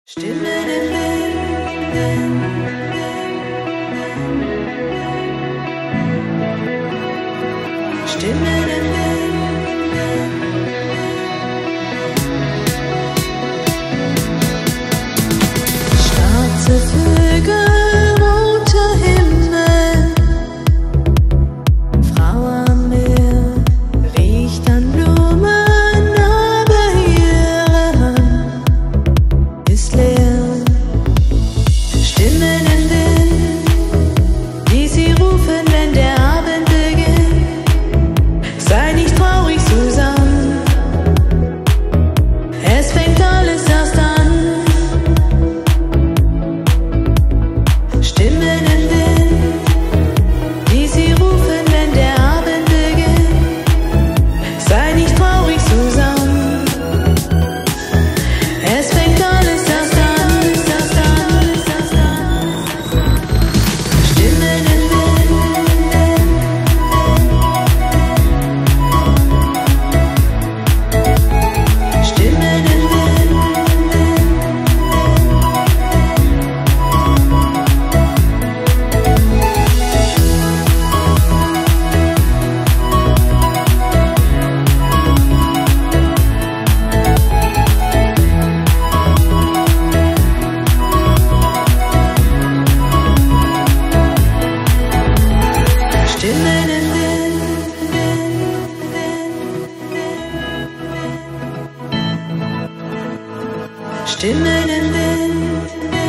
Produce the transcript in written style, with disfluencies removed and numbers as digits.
Stimmen im Wind. Stimmen im Wind. Schwarze Vögel, roter Himmel, Frau am Meer, riecht an Blumen, aber ihre Hand ist leer. Stimmen im Wind, die sie rufen, wenn der Abend beginnt. Sei nicht traurig, Susanne, es fängt alles erst an. Stimmen im Wind, die sie rufen, wenn der Abend beginnt. Sei nicht traurig, Susanne, es fängt alles erst an. Stimmen im Wind. Stimmen im Wind. Stimmen im Wind. Stimmen im Wind.